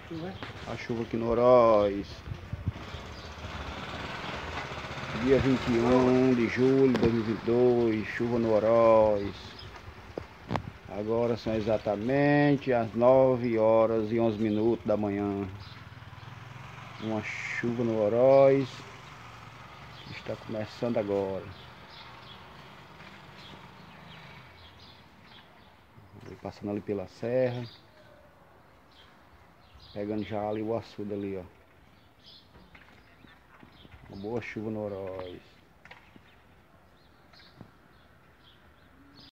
A chuva aqui no Oroz. Dia 21 de julho de 2022, chuva no Oroz. Agora são exatamente as 9 horas e 11 minutos da manhã. Uma chuva no Oroz que está começando agora. Passando ali pela serra. Pegando já ali o açude ali, ó. Uma boa chuva no Oroz.